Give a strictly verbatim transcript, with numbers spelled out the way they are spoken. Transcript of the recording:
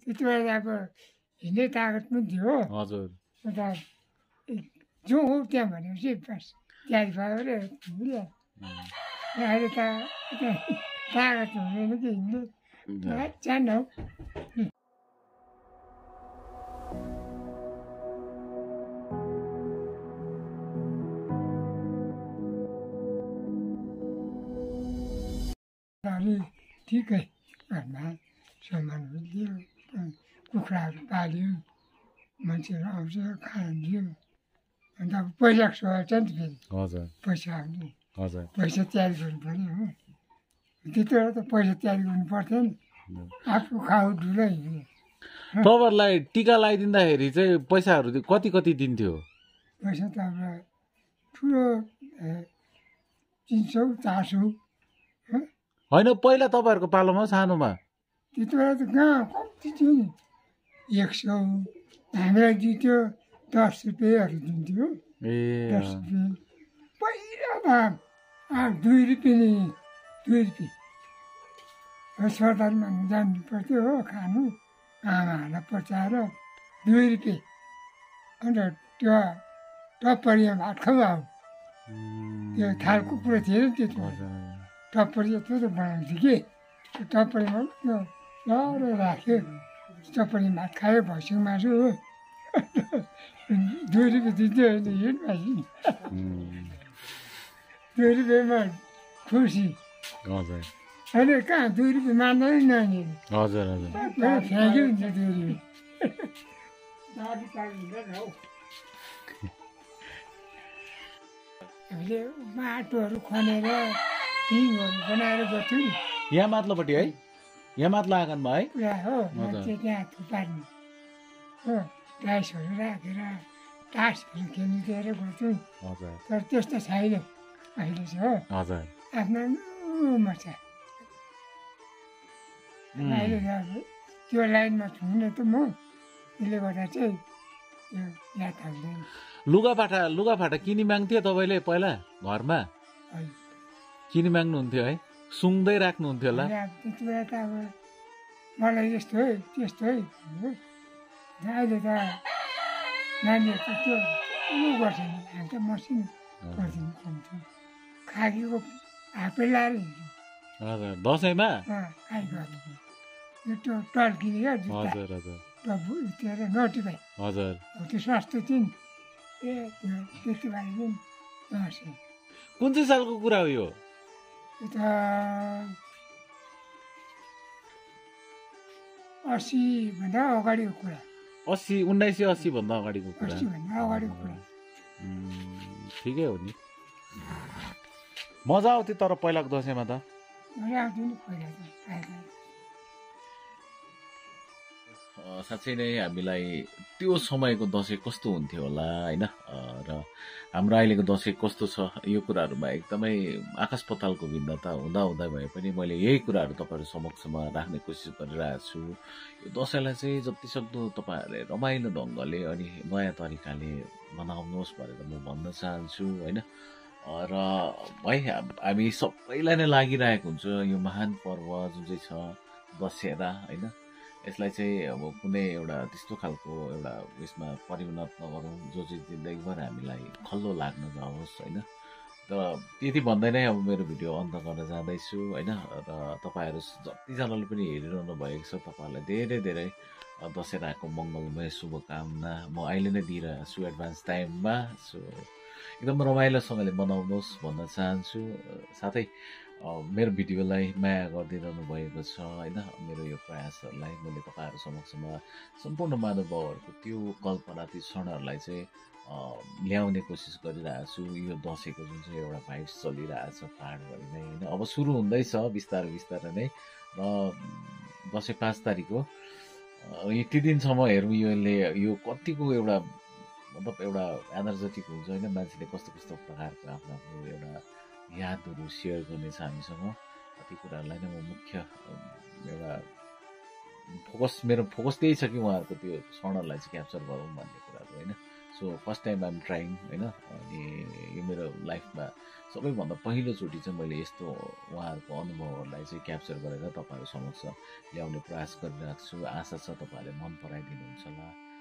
त्यति बेला अब हिँड्ने तागत पनि थियो हजुर अन्त जो हो त्यहाँ भनेपछि बस तयारी भयो रे हिँडिहाल्यो अहिले त तागत हुँदैन कि हिँड्ने जान्न हौ अलि ठिकै घरमा सामानहरू दियो कुखुराहरू पाल्यो मान्छेहरू आउँछ खाइदियो अन्त अब पैसाको सवाल छ नि त फेरि हजुर पैसा आउने हजुर पैसा तयारी गर्नु पऱ्यो हो त्यति बेला त पैसा तयारी गर्नु पर्थ्यो नि आफू खाऊ ढुलो हिँड्यो तपाईँहरूलाई टिका लगाइदिँदाखेरि चाहिँ पैसाहरू कति कति दिन्थ्यो पैसा त अब ठुलो तिन सौ चार सौ होइन पहिला तपाईँहरूको पालोमा सानोमा त्यति बेला त कहाँ कम्ती थियो नि एक सौ हामीलाई दिन्थ्यो दस रुपियाँहरू दिन्थ्यो ए दस रुपियाँ पहिला त दुई रुपियाँ नि दुई रुपियाँ सरदारमा जानु पर्थ्यो हो खानु आमाहरूलाई पचाएर दुई रुपियाँ अन्त त्यो टप्परीमा भात खाऊ अब त्यो थालको कुरा थिएन त्यति टप्परी यत्रो त बनाउँथ्यो कि त्यो टप्परीमा त्यो लडो राख्यो टप्परी भात खायो भैँसीको मासु हो दुई रुपियाँ दिन्थ्यो अहिले हिँड भाइ दुई रुपियाँमा खुसी हजुर अहिले कहाँ दुई रुपियाँ मान्दैन नानीहरू हजुर हजुर फ्याँक्यो हुन्छ दुई रुपियाँ हामीले माटोहरू खनेर टिङहरू बनाएर गर्थ्यौँ नि यहाँ माथिल्लोपट्टि है यहाँ माथिल्लो आँगनमा है पुरा हो मान्छे त्यहाँ थुपार्ने हो टाइसहरू राखेर टाइसहरू खेल्नु दिएर गर्थ्यौँ हजुर तर त्यस्तो छैन अहिले चाहिँ हो हजुर आफ्नो मजा अहिले त अब त्यो लाइनमा छुइनँ त म त्यसले गर्दा चाहिँ त्यो याद आउँदैन लुगाफाटा लुगाफाटा किनी माग्थ्यो तपाईँले पहिला घरमा किनी माग्नुहुन्थ्यो है सुँग्दै राख्नुहुन्थ्यो होला त्यति बेला त अब मलाई यस्तो है त्यस्तो है अहिले त नानीहरूको त्यो उयो गर्छ नि हामी त मसिनो गरिदिनु कम्ती खाकीको हापै लाएर हिँड्छौँ हजुर दसैँमा खाइको त्यो टल्किने क्या हजुर हजुर त्यो नटिपाइ हजुर त्यो सस्तो थियो नि ए त्यो त्यति बेला चाहिँ दसैँ कुन चाहिँ सालको कुरा हो यो त्यो त अस्सीभन्दा अगाडिको कुरा अस्सी उन्नाइस सय अस्सी भन्दा अगाडिको कुरा अस्सीभन्दा अगाडिको कुरा ठिकै हो नि मजा आउँथ्यो तर पहिलाको दसैँमा त मजा आउँथ्यो नि पहिला त साँच्चै नै हामीलाई त्यो समयको दसैँ कस्तो हुन्थ्यो होला होइन र हाम्रो अहिलेको दसैँ कस्तो छ यो कुराहरूमा एकदमै आकाश पातालको भिन्नता हुँदा हुँदा भए पनि मैले यही कुराहरू तपाईँहरू समक्षमा राख्ने कोसिस गरिरहेको छु यो दसैँलाई चाहिँ जतिसक्दो तपाईँहरूले रमाइलो ढङ्गले अनि नयाँ तरिकाले मनाउनुहोस् भनेर म भन्न चाहन्छु होइन र है हामी सबैलाई नै लागिरहेको हुन्छ यो महान पर्व जुन चाहिँ छ दशहरा होइन यसलाई चाहिँ अब कुनै एउटा त्यस्तो खालको एउटा उयसमा परिणत नगरौँ जो चाहिँ जिन्दगीभर हामीलाई खल्लो लाग्न जाओस् होइन र त्यति भन्दै नै अब मेरो भिडियो अन्त गर्न जाँदैछु होइन र तपाईँहरू जतिजनाले पनि हेरिरहनु भएको छ तपाईँहरूलाई धेरै धेरै दशहराको मङ्गलमय शुभकामना म अहिले नै दिइरहेको छु एडभान्स टाइममा सो एकदम रमाइलोसँगले मनाउनुहोस् भन्न चाहन्छु साथै मेरो भिडियोलाई माया गरिदिइरहनु भएको छ होइन मेरो यो प्रयासहरूलाई मैले तपाईँहरू समक्षमा सम्पूर्ण महानुभावहरूको त्यो कल्पना ती क्षणहरूलाई चाहिँ ल्याउने कोसिस गरिरहेको छु यो दसैँको जुन चाहिँ एउटा भाइब्स चलिरहेछ पाहाडभरि नै होइन अब सुरु हुँदैछ बिस्तारै बिस्तारै नै र दसैँ पाँच तारिक हो यति दिनसम्म हेरौँ यसले यो कतिको एउटा मतलब एउटा एनर्जेटिक हुन्छ होइन मान्छेले कस्तो कस्तो प्रकारको आफ्नो आफ्नो एउटा यादहरू सेयर गर्नेछ हामीसँग ती कुराहरूलाई नै म मुख्य एउटा फोकस मेरो फोकस त्यही छ कि उहाँहरूको त्यो क्षणहरूलाई चाहिँ क्याप्चर गरौँ भन्ने कुराहरू होइन so first time I'm trying होइन अनि यो मेरो लाइफमा सबैभन्दा पहिलोचोटि चाहिँ मैले यस्तो उहाँहरूको अनुभवहरूलाई चाहिँ क्याप्चर गरेर तपाईँहरू समक्ष ल्याउने प्रयास गरिरहेको छु। आशा छ तपाईँहरूले मन पराइदिनुहुन्छ होला।